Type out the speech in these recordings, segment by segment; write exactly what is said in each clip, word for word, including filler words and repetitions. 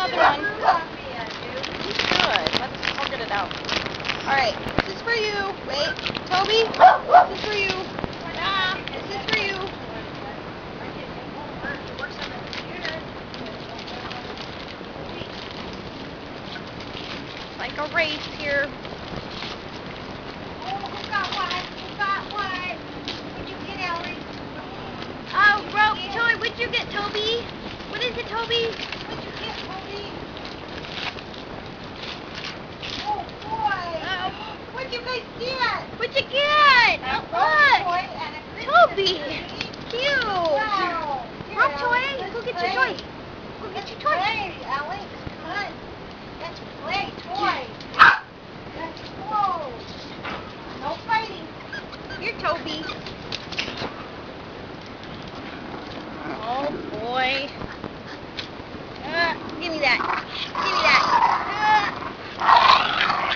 another one. He's good. Let's I'll get it out. Alright, this is for you. Wait, Toby, this is for you. Ah, this is for you. It's like a race here. Oh, who got what? Who got what? What'd you get, Ellie? Oh, bro, Toby, what'd you get, Toby? What is it, Toby? What'd you get, Toby? Oh, boy. Oh. What'd you guys get? What'd you get? A Look. rope toy and a Christmas Toby. tree. Cute. Wow. Here, Rope Ellie, toy? let's Go get play. your toy. Go get your toy. Play, Ellie. Come on. Let's play toy. Let's go. No fighting. Here, Toby. Oh, boy. Uh, give me that. Give me that. Uh.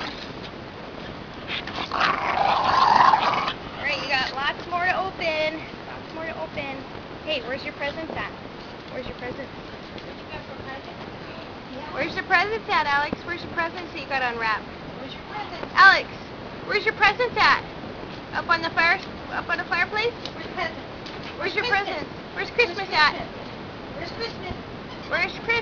Alright, you got lots more to open. Lots more to open. Hey, where's your presents at? Where's your presents? What you got for present? Yeah. Where's your presents at, Alex? Where's your presents that you got unwrapped? Where's your present? Alex, where's your presents at? Up on the fire, up on the fireplace? Where's present? Where's your Christmas? presents? Where's Christmas Where's at? Where's Christmas? Where's Christmas?